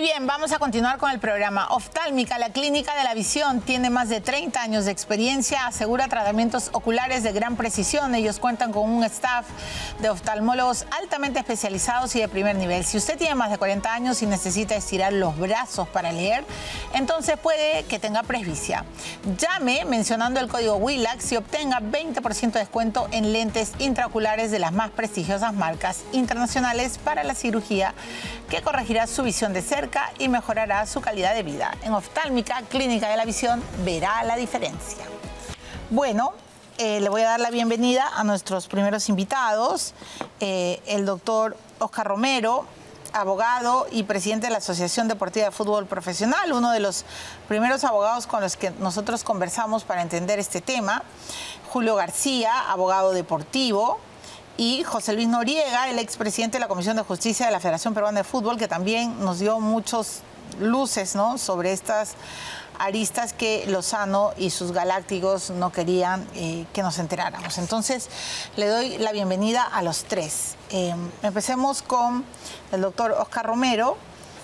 bien, vamos a continuar con el programa. Oftálmica, la clínica de la visión, tiene más de 30 años de experiencia, asegura tratamientos oculares de gran precisión. Ellos cuentan con un staff de oftalmólogos altamente especializados y de primer nivel. Si usted tiene más de 40 años y necesita estirar los brazos para leer, entonces puede que tenga presbicia. Llame mencionando el código WILAX y obtenga 20% de descuento en lentes intraoculares de las más prestigiosas marcas internacionales para la cirugía, que corregirá su visión de cerca y mejorará su calidad de vida. En Oftálmica, Clínica de la Visión, verá la diferencia. Bueno, le voy a dar la bienvenida a nuestros primeros invitados, el doctor Oscar Romero, abogado y presidente de la Asociación Deportiva de Fútbol Profesional, uno de los primeros abogados con los que nosotros conversamos para entender este tema. Julio García, abogado deportivo. Y José Luis Noriega, el expresidente de la Comisión de Justicia de la Federación Peruana de Fútbol, que también nos dio muchas luces, ¿no?, sobre estas aristas que Lozano y sus galácticos no querían que nos enteráramos. Entonces, le doy la bienvenida a los tres. Empecemos con el doctor Oscar Romero.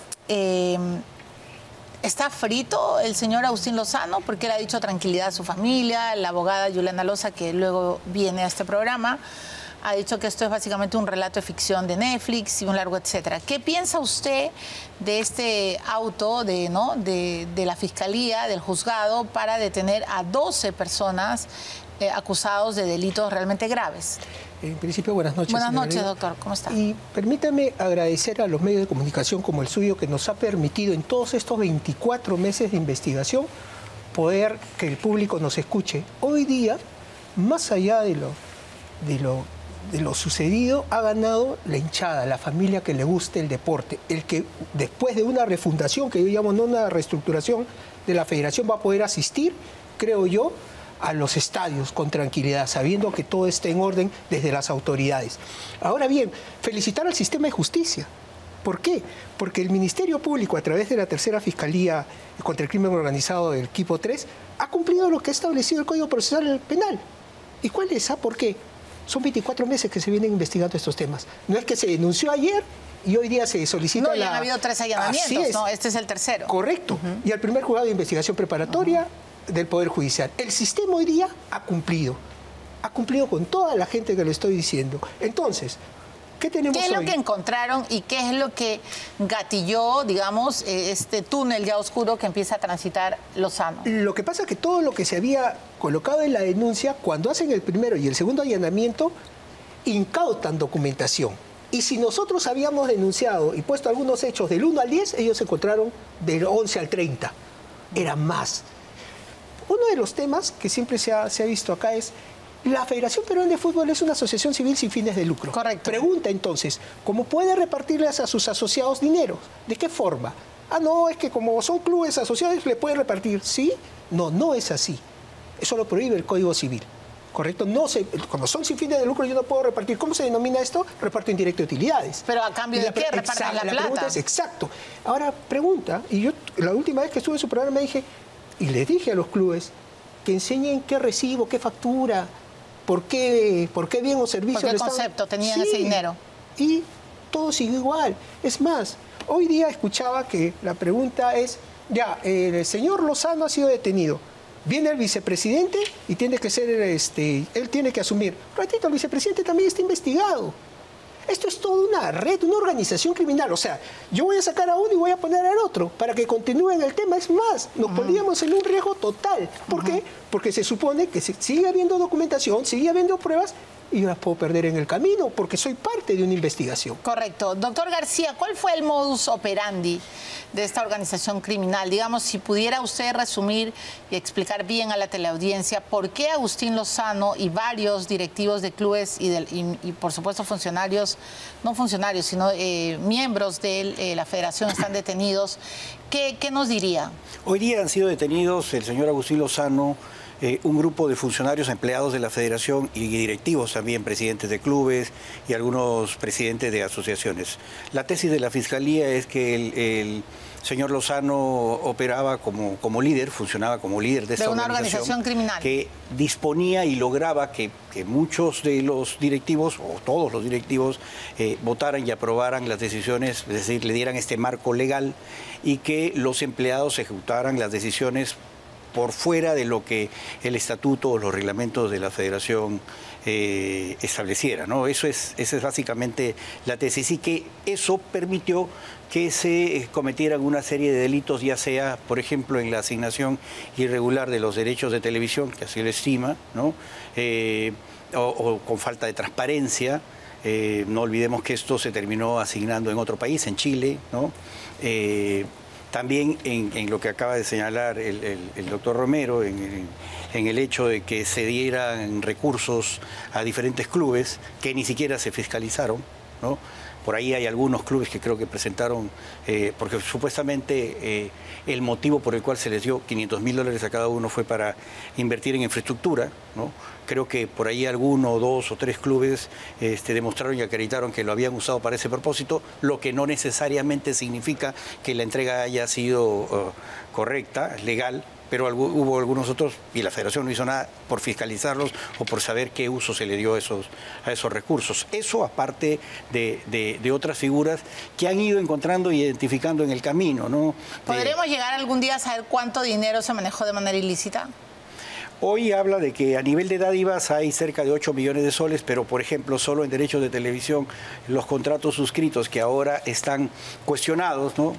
¿Está frito el señor Agustín Lozano? Porque él ha dicho tranquilidad a su familia. La abogada Juliana Loza, que luego viene a este programa, ha dicho que esto es básicamente un relato de ficción de Netflix y un largo etcétera. ¿Qué piensa usted de este auto de la Fiscalía, del juzgado, para detener a 12 personas acusados de delitos realmente graves? En principio, buenas noches. Buenas noches, doctor. ¿Cómo está? Y permítame agradecer a los medios de comunicación como el suyo, que nos ha permitido en todos estos 24 meses de investigación poder que el público nos escuche. Hoy día, más allá de lo sucedido, ha ganado la hinchada, la familia que le guste el deporte, el que después de una refundación, que yo llamo no una reestructuración de la federación, va a poder asistir, creo yo, a los estadios con tranquilidad, sabiendo que todo está en orden desde las autoridades. Ahora bien, felicitar al sistema de justicia. ¿Por qué? Porque el Ministerio Público, a través de la tercera Fiscalía contra el Crimen Organizado del Equipo 3, ha cumplido lo que ha establecido el Código Procesal Penal. ¿Y cuál es? ¿Por qué? Son 24 meses que se vienen investigando estos temas. No es que se denunció ayer y hoy día se solicita ya han habido 3 allanamientos, ¿no? Este es el tercero. Correcto. Y al primer juzgado de investigación preparatoria del Poder Judicial. El sistema hoy día ha cumplido con toda la gente que le estoy diciendo. Entonces, ¿qué tenemos hoy? ¿Qué es lo que encontraron y qué es lo que gatilló, digamos, este túnel ya oscuro que empieza a transitar Lozano? Lo que pasa es que todo lo que se había colocado en la denuncia, cuando hacen el primero y el segundo allanamiento, incautan documentación. Y si nosotros habíamos denunciado y puesto algunos hechos del 1 al 10, ellos encontraron del 11 al 30. Eran más. Uno de los temas que siempre se ha visto acá es: la Federación Peruana de Fútbol es una asociación civil sin fines de lucro. Correcto. Pregunta entonces, ¿cómo puede repartirles a sus asociados dinero? ¿De qué forma? Ah, no, es que como son clubes asociados le pueden repartir. ¿Sí? No, no es así. Eso lo prohíbe el Código Civil. ¿Correcto? Cuando son sin fines de lucro yo no puedo repartir. ¿Cómo se denomina esto? Reparto indirecto de utilidades. ¿Pero a cambio de qué reparten la plata? La pregunta es exacto. Ahora, pregunta, y yo la última vez que estuve en su programa me dije, y les dije a los clubes, que enseñen qué recibo, qué factura, por qué bien o servicio. ¿Por qué concepto tenían ese dinero? Y todo sigue igual. Es más, hoy día escuchaba que la pregunta es, ya, el señor Lozano ha sido detenido. Viene el vicepresidente y tiene que ser, él tiene que asumir. Ratito, el vicepresidente también está investigado. Esto es toda una red, una organización criminal. O sea, yo voy a sacar a uno y voy a poner al otro para que continúen el tema. Es más, nos poníamos en un riesgo total. ¿Por qué? Porque se supone que sigue habiendo documentación, sigue habiendo pruebas, y yo las puedo perder en el camino porque soy parte de una investigación. Correcto. Doctor García, ¿cuál fue el modus operandi de esta organización criminal? Digamos, si pudiera usted resumir y explicar bien a la teleaudiencia por qué Agustín Lozano y varios directivos de clubes y por supuesto funcionarios, no funcionarios, sino miembros de la federación están detenidos. ¿Qué nos diría? Hoy día han sido detenidos el señor Agustín Lozano, un grupo de funcionarios empleados de la federación y directivos también, presidentes de clubes y algunos presidentes de asociaciones. La tesis de la Fiscalía es que el señor Lozano operaba como líder, funcionaba como líder de esta una organización criminal, que disponía y lograba que muchos de los directivos, o todos los directivos, votaran y aprobaran las decisiones, es decir, le dieran este marco legal, y que los empleados ejecutaran las decisiones por fuera de lo que el estatuto o los reglamentos de la federación estableciera, ¿no? Esa es básicamente la tesis, y que eso permitió que se cometieran una serie de delitos, ya sea, por ejemplo, en la asignación irregular de los derechos de televisión, que así lo estima, ¿no? O con falta de transparencia. No olvidemos que esto se terminó asignando en otro país, en Chile, ¿no? También en lo que acaba de señalar el doctor Romero, en el hecho de que se dieran recursos a diferentes clubes que ni siquiera se fiscalizaron, ¿no? Por ahí hay algunos clubes que creo que presentaron, porque supuestamente el motivo por el cual se les dio $500.000 a cada uno fue para invertir en infraestructura, ¿no? Creo que por ahí alguno, 2 o 3 clubes demostraron y acreditaron que lo habían usado para ese propósito, lo que no necesariamente significa que la entrega haya sido correcta, legal, pero hubo algunos otros, y la Federación no hizo nada por fiscalizarlos o por saber qué uso se le dio a esos recursos. Eso aparte de otras figuras que han ido encontrando y identificando en el camino, ¿no? ¿Podremos llegar algún día a saber cuánto dinero se manejó de manera ilícita? Hoy habla de que a nivel de dádivas hay cerca de 8 millones de soles, pero por ejemplo solo en derechos de televisión los contratos suscritos que ahora están cuestionados, ¿no?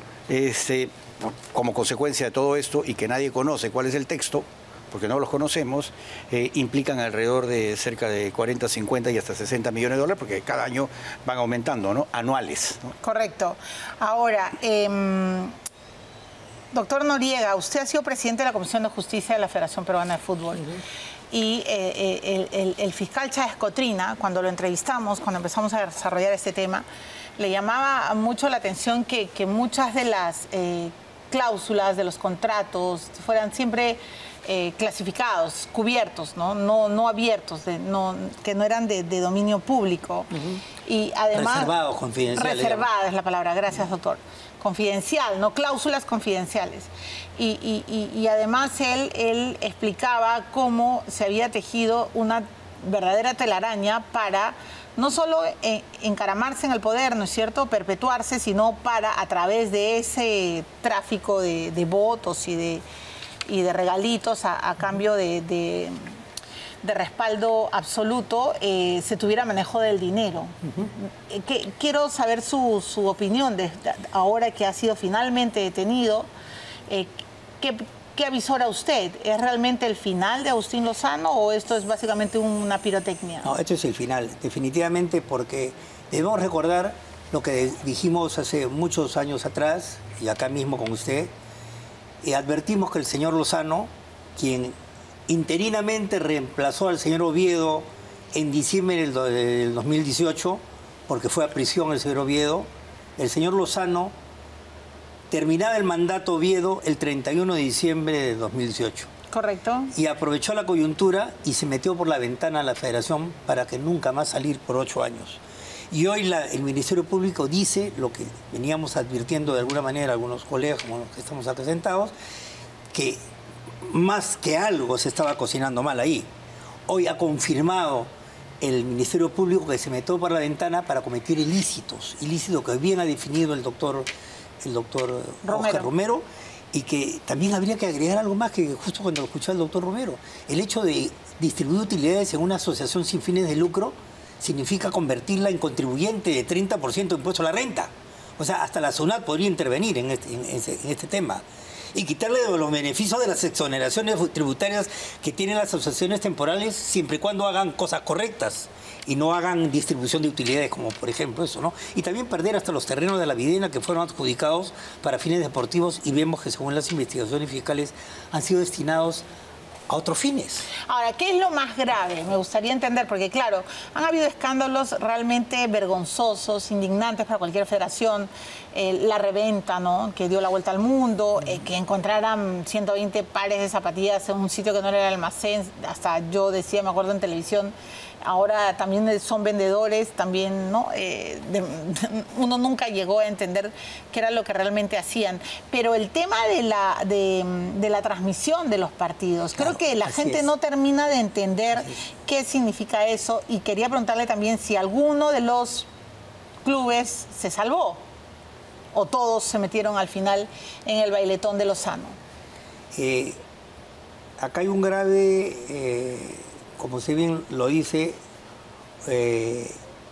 Como consecuencia de todo esto, y que nadie conoce cuál es el texto, porque no los conocemos, implican alrededor de cerca de 40, 50 y hasta 60 millones de dólares, porque cada año van aumentando, ¿no? Anuales, ¿no? Correcto. Ahora, doctor Noriega, usted ha sido presidente de la Comisión de Justicia de la Federación Peruana de Fútbol. Y el fiscal Chávez Cotrina, cuando lo entrevistamos, cuando empezamos a desarrollar este tema, le llamaba mucho la atención que muchas de las cláusulas de los contratos fueran siempre clasificados, cubiertos, no abiertos, que no eran de dominio público. Y además, reservados, confidenciales. Reservada es la palabra, gracias doctor. Confidencial, no cláusulas confidenciales. Y además él explicaba cómo se había tejido una verdadera telaraña para no solo encaramarse en el poder, ¿no es cierto?, perpetuarse, sino para, a través de ese tráfico de votos y de regalitos a cambio de respaldo absoluto, se tuviera manejo del dinero. Quiero saber su opinión ahora que ha sido finalmente detenido. ¿Qué avisora usted? ¿Es realmente el final de Agustín Lozano o esto es básicamente una pirotecnia? No, esto es el final, definitivamente, porque debemos recordar lo que dijimos hace muchos años atrás, y acá mismo con usted, y advertimos que el señor Lozano, quien interinamente reemplazó al señor Oviedo en diciembre del 2018, porque fue a prisión el señor Oviedo, el señor Lozano terminaba el mandato Oviedo el 31 de diciembre de 2018. Correcto. Y aprovechó la coyuntura y se metió por la ventana a la Federación para que nunca más salir por 8 años. Y hoy el Ministerio Público dice lo que veníamos advirtiendo de alguna manera algunos colegas, como los que estamos acá sentados, que más que algo se estaba cocinando mal ahí. Hoy ha confirmado el Ministerio Público que se metió por la ventana para cometer ilícitos que bien ha definido el doctor Oscar Romero, y que también habría que agregar algo más, que justo cuando lo escuché al doctor Romero, el hecho de distribuir utilidades en una asociación sin fines de lucro significa convertirla en contribuyente de 30% de impuesto a la renta. O sea, hasta la SUNAT podría intervenir en este tema y quitarle de los beneficios de las exoneraciones tributarias que tienen las asociaciones temporales, siempre y cuando hagan cosas correctas y no hagan distribución de utilidades, como por ejemplo eso, ¿no? Y también perder hasta los terrenos de la Videna que fueron adjudicados para fines deportivos, y vemos que según las investigaciones fiscales han sido destinados a otros fines. Ahora, ¿qué es lo más grave? Me gustaría entender, porque claro, han habido escándalos realmente vergonzosos, indignantes para cualquier federación. La reventa, ¿no?, que dio la vuelta al mundo, que encontraran 120 pares de zapatillas en un sitio que no era el almacén. Hasta yo decía, me acuerdo en televisión, ahora también son vendedores, también, ¿no? Uno nunca llegó a entender qué era lo que realmente hacían. Pero el tema de la transmisión de los partidos, claro, creo que la gente no termina de entender qué significa eso, y quería preguntarle también si alguno de los clubes se salvó o todos se metieron al final en el bailetón de Lozano. Acá hay un grave, como se bien lo dice, en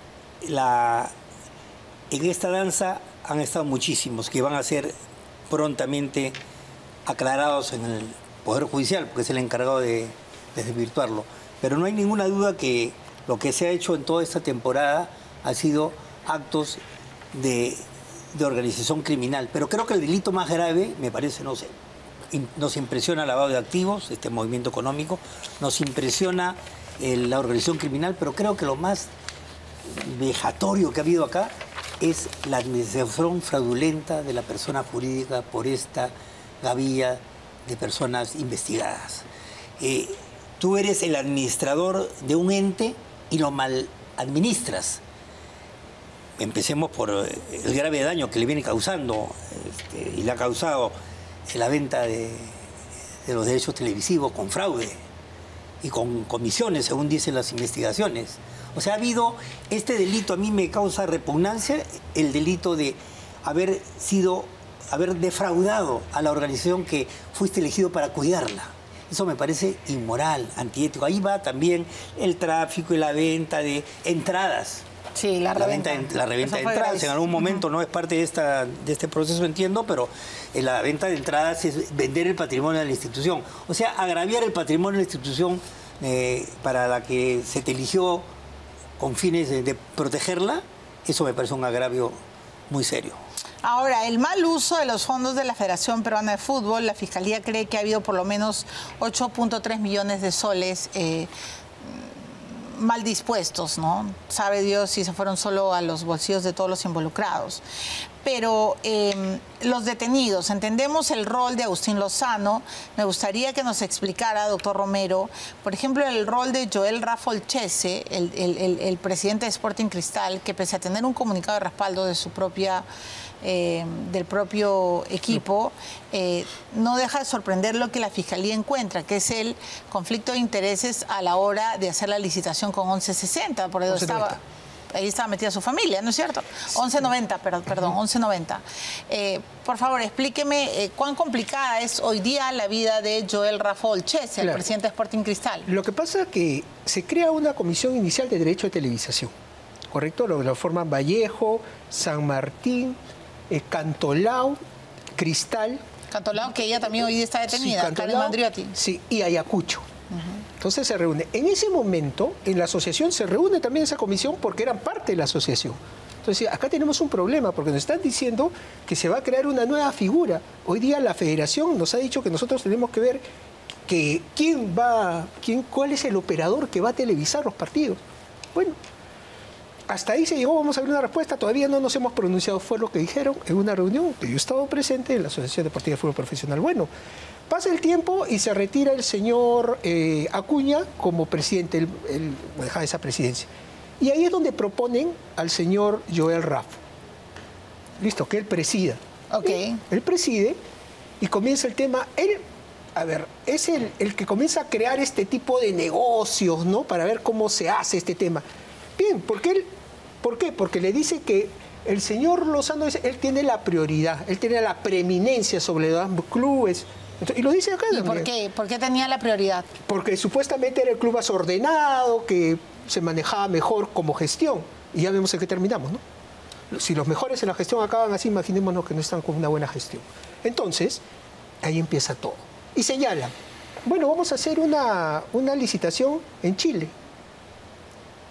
esta danza han estado muchísimos que van a ser prontamente aclarados en el Poder Judicial, porque es el encargado de desvirtuarlo. Pero no hay ninguna duda que lo que se ha hecho en toda esta temporada ha sido actos de organización criminal. Pero creo que el delito más grave, me parece, no sé, nos impresiona el lavado de activos, este movimiento económico, nos impresiona la organización criminal, pero creo que lo más vejatorio que ha habido acá es la administración fraudulenta de la persona jurídica por esta gavilla de personas investigadas. Tú eres el administrador de un ente y lo mal administras. Empecemos por el grave daño que le viene causando y le ha causado la venta de los derechos televisivos con fraude y con comisiones, según dicen las investigaciones. O sea, ha habido este delito, a mí me causa repugnancia, el delito de haber defraudado a la organización que fuiste elegido para cuidarla. Eso me parece inmoral, antiético. Ahí va también el tráfico y la venta de entradas. Sí, la reventa de entradas en algún momento no es parte de este proceso, entiendo, pero la venta de entradas es vender el patrimonio de la institución. O sea, agraviar el patrimonio de la institución para la que se te eligió con fines de protegerla, eso me parece un agravio muy serio. Ahora, el mal uso de los fondos de la Federación Peruana de Fútbol, la Fiscalía cree que ha habido por lo menos 8.3 millones de soles mal dispuestos, ¿no? Sabe Dios si se fueron solo a los bolsillos de todos los involucrados. Pero los detenidos, entendemos el rol de Agustín Lozano. Me gustaría que nos explicara, doctor Romero, por ejemplo, el rol de Joel Rafolchese, el presidente de Sporting Cristal, que pese a tener un comunicado de respaldo de su propia del propio equipo, no deja de sorprender lo que la Fiscalía encuentra, que es el conflicto de intereses a la hora de hacer la licitación con 1160, por eso ahí estaba metida su familia, ¿no es cierto? 1190, perdón, 1190. Por favor, explíqueme cuán complicada es hoy día la vida de Joel Rafolchese, el presidente de Sporting Cristal. Lo que pasa es que se crea una comisión inicial de derecho de televisación, ¿correcto? Lo forman Vallejo, San Martín, Cantolao, Cristal. Cantolao, que ella también hoy día está detenida, sí, Karen Mandriotti. Sí, y Ayacucho. Entonces se reúne. En ese momento, en la asociación se reúne también esa comisión porque eran parte de la asociación. Entonces, acá tenemos un problema porque nos están diciendo que se va a crear una nueva figura. Hoy día la federación nos ha dicho que nosotros tenemos que ver que cuál es el operador que va a televisar los partidos. Bueno, hasta ahí se llegó, vamos a ver una respuesta, todavía no nos hemos pronunciado, fue lo que dijeron en una reunión que yo he estado presente en la Asociación Deportiva de Fútbol Profesional. Bueno, pasa el tiempo y se retira el señor Acuña como presidente, él deja esa presidencia. Y ahí es donde proponen al señor Joel Raff. Listo, que él presida. Ok. Él preside y comienza el tema, es el que comienza a crear este tipo de negocios, ¿no? Para ver cómo se hace este tema. Bien, ¿por qué? Porque le dice que el señor Lozano, él tiene la prioridad, él tiene la preeminencia sobre los clubes. Y lo dice acá. ¿Y por qué? ¿Por qué tenía la prioridad? Porque supuestamente era el club más ordenado, que se manejaba mejor como gestión. Y ya vemos en qué terminamos, ¿no? Si los mejores en la gestión acaban así, imaginémonos que no están con una buena gestión. Entonces, ahí empieza todo. Y señalan, bueno, vamos a hacer una licitación en Chile.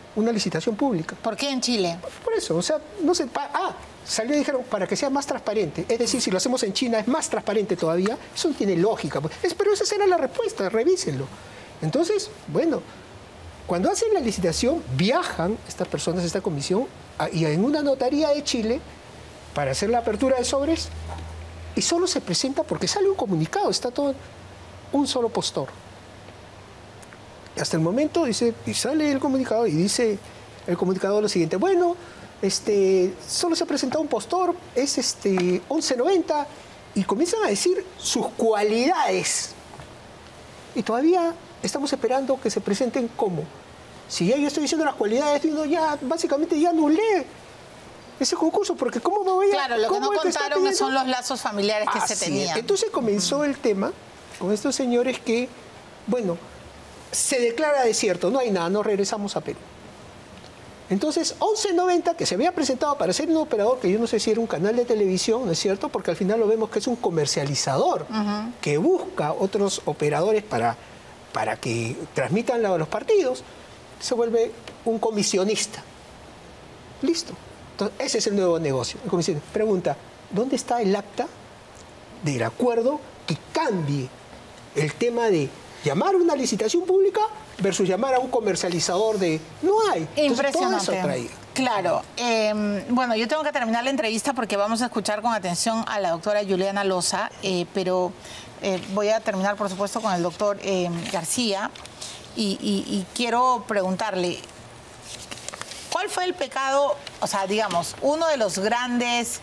una licitación pública. ¿Por qué en Chile? Por eso, o sea, no sé, salió y dijeron, para que sea más transparente. Es decir, si lo hacemos en China es más transparente todavía. Eso no tiene lógica. Pero esa será la respuesta, revísenlo. Entonces, bueno, cuando hacen la licitación, viajan estas personas, esta comisión, y en una notaría de Chile, para hacer la apertura de sobres, y solo se presenta porque sale un comunicado, está todo un solo postor. Hasta el momento dice, y sale el comunicado y dice el comunicado lo siguiente: bueno, solo se ha presentado un postor, es 11.90, y comienzan a decir sus cualidades. Y todavía estamos esperando que se presenten cómo. Si ya yo estoy diciendo las cualidades de uno, ya básicamente ya anulé ese concurso, porque ¿cómo me voy a...? Claro, lo que no contaron son los lazos familiares que se tenían. Entonces comenzó el tema con estos señores que, bueno, se declara desierto, no hay nada, nos regresamos a Perú. Entonces, 11.90, que se había presentado para ser un operador, que yo no sé si era un canal de televisión, ¿no es cierto? Porque al final lo vemos que es un comercializador que busca otros operadores para que transmitan los partidos, se vuelve un comisionista. Listo. Entonces, ese es el nuevo negocio. El comisionista pregunta, ¿dónde está el acta del acuerdo que cambie el tema de llamar a una licitación pública versus llamar a un comercializador de... No hay. Entonces, impresionante. todo eso traía. Claro. Bueno, yo tengo que terminar la entrevista porque vamos a escuchar con atención a la doctora Juliana Loza, pero voy a terminar, por supuesto, con el doctor García y quiero preguntarle, ¿cuál fue el pecado, o sea, digamos, uno de los grandes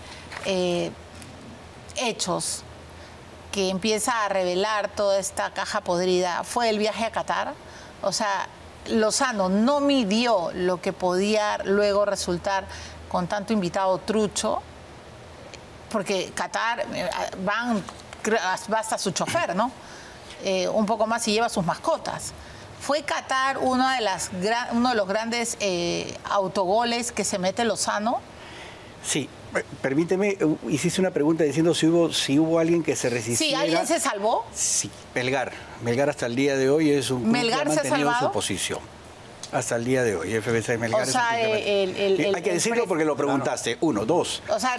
hechos que empieza a revelar toda esta caja podrida fue el viaje a Qatar? O sea, Lozano no midió lo que podía luego resultar con tanto invitado trucho, porque Qatar va hasta su chofer, ¿no? Un poco más y lleva sus mascotas. ¿Fue Qatar uno de los grandes autogoles que se mete Lozano? Sí, permíteme, hiciste una pregunta diciendo si hubo alguien que se resistiera. Sí, ¿alguien se salvó? Sí, Melgar. Melgar hasta el día de hoy es un club que ha mantenido su posición. Hasta el día de hoy, FBC de Melgar. O sea, hay que decirlo porque lo preguntaste. Claro. 1, 2. O sea,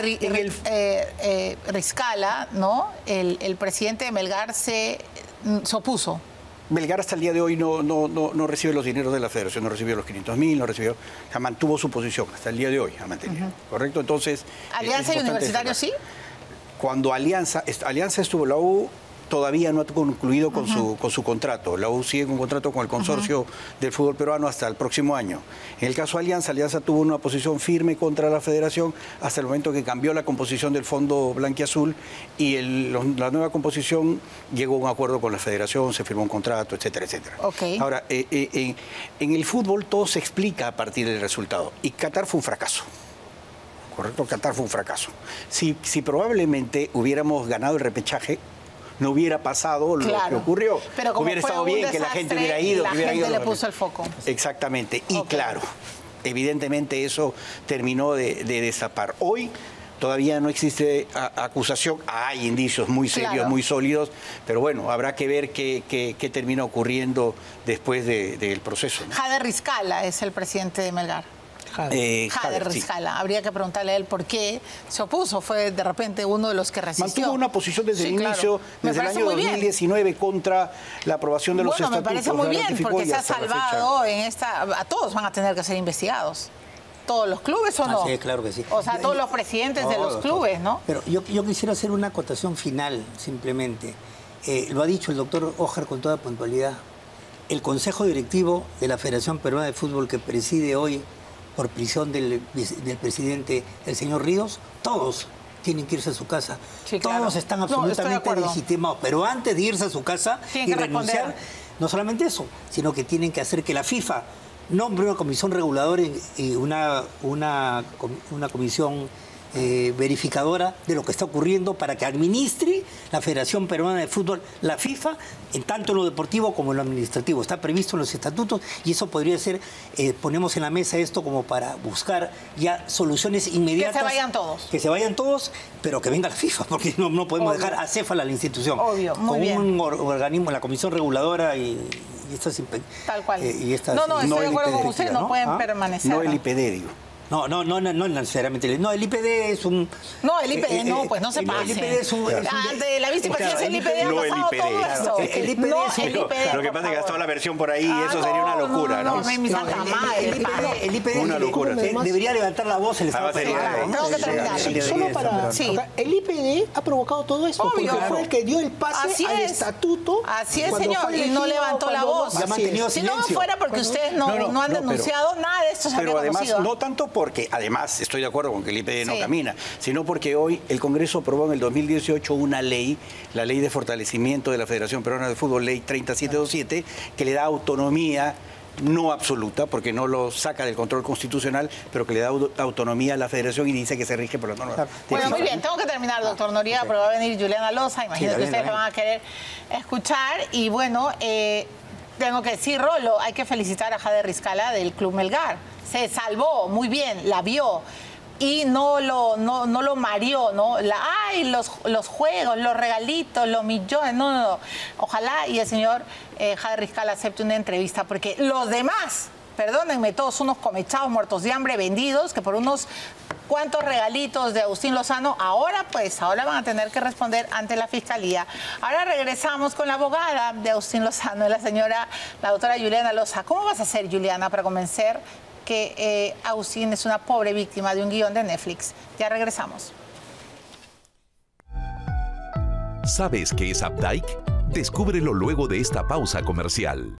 Riscala, ¿no? El presidente de Melgar se opuso. Melgar hasta el día de hoy no recibe los dineros de la federación, no recibió los 500.000, no recibió, o sea, mantuvo su posición, hasta el día de hoy ha mantenido, ¿correcto? Entonces... ¿Alianza y Universitario sí? Cuando Alianza estuvo, la U todavía no ha concluido con su contrato. La U sigue con contrato con el consorcio del fútbol peruano hasta el próximo año. En el caso de Alianza tuvo una posición firme contra la federación hasta el momento que cambió la composición del fondo blanquiazul y la nueva composición llegó a un acuerdo con la federación, se firmó un contrato, etcétera, etcétera. Okay. Ahora, en el fútbol todo se explica a partir del resultado y Qatar fue un fracaso. Correcto, Qatar fue un fracaso. Si probablemente hubiéramos ganado el repechaje, no hubiera pasado lo que ocurrió. Pero como hubiera estado bien que la gente hubiera ido. La gente le puso el foco. Exactamente. Y claro, evidentemente eso terminó de destapar. Hoy todavía no existe acusación. Hay indicios muy serios, muy sólidos. Pero bueno, habrá que ver qué termina ocurriendo después del proceso, ¿no? Jader Riscala es el presidente de Melgar. Jader Riscala. Sí. Habría que preguntarle a él por qué se opuso. Fue de repente uno de los que resistió. Mantuvo una posición desde el inicio, desde el año 2019, contra la aprobación de los estatutos. Me parece muy bien, porque se ha salvado en esta... A todos van a tener que ser investigados. ¿Todos los clubes o no? Sí, claro que sí. O sea, todos los presidentes de los clubes, ¿no? Pero yo quisiera hacer una acotación final, simplemente. Lo ha dicho el doctor Ojar con toda puntualidad. El Consejo Directivo de la Federación Peruana de Fútbol que preside hoy por prisión del presidente, el señor Ríos, todos tienen que irse a su casa. Sí, claro. Todos están absolutamente legitimados. Pero antes de irse a su casa y renunciar, no solamente eso, sino que tienen que hacer que la FIFA nombre una comisión reguladora y una comisión verificadora de lo que está ocurriendo para que administre la Federación Peruana de Fútbol, la FIFA, en tanto en lo deportivo como en lo administrativo. Está previsto en los estatutos y eso podría ser, ponemos en la mesa esto como para buscar ya soluciones inmediatas. Que se vayan todos. Que se vayan todos, pero que venga la FIFA, porque no podemos dejar acéfala a la institución. Obvio, muy con bien. Un organismo, la comisión reguladora y Tal cual. Y estas, no, estoy de acuerdo IPD, con usted, no pueden permanecer. No el IPD, digo. No necesariamente. No, el IPD es un... No, el IPD no, pues no se pase. El IPD es un... Ante la vicepresidencia del IPD ha no el pasado IPD. todo esto. El IPD no, es un- el IPD, Lo que por pasa es que favor. gastó la versión por ahí y eso sería una locura, ¿no? mi santa madre. El IPD Una locura, sí. debería levantar la voz el Estado sería, peruano, ¿no? tengo que Sí, terminar. sí, Solo para... Sí. acá, el IPD ha provocado todo esto, Obvio. porque fue el que dio el pase Así al es. estatuto. Así es, cuando señor, fue y no elegido, levantó la cuando voz. así ha mantenido es. Si no silencio. fuera porque ustedes no han pero- denunciado, nada de esto se habría Pero además, conocido. no tanto porque, además, estoy de acuerdo con que el IPD no Sí. camina, sino porque hoy el Congreso aprobó en el 2018 una ley, la Ley de Fortalecimiento de la Federación Peruana de Fútbol, Ley 3727, que le da autonomía, no absoluta, porque no lo saca del control constitucional, pero que le da autonomía a la Federación y dice que se rige por las normas. de Bueno, FIFA. muy bien, tengo que terminar, doctor Noriega, pero va a venir Juliana Loza, imagino Sí, que ustedes bien. la van a querer escuchar. Y bueno, tengo que decir, Rolo, hay que felicitar a Jade Rizkalá del Club Melgar. Se salvó, muy bien, la vio. Y no lo mareó, ¿no? Los juegos, los regalitos, los millones, no. Ojalá y el señor Jade Rizkalá acepte una entrevista, porque los demás, perdónenme, todos unos comechados muertos de hambre vendidos, que por unos cuantos regalitos de Agustín Lozano, ahora van a tener que responder ante la Fiscalía. Ahora regresamos con la abogada de Agustín Lozano, la doctora Juliana Loza. ¿Cómo vas a hacer, Juliana, para convencer que Agustín es una pobre víctima de un guión de Netflix? Ya regresamos. ¿Sabes qué es Updike? Descúbrelo luego de esta pausa comercial.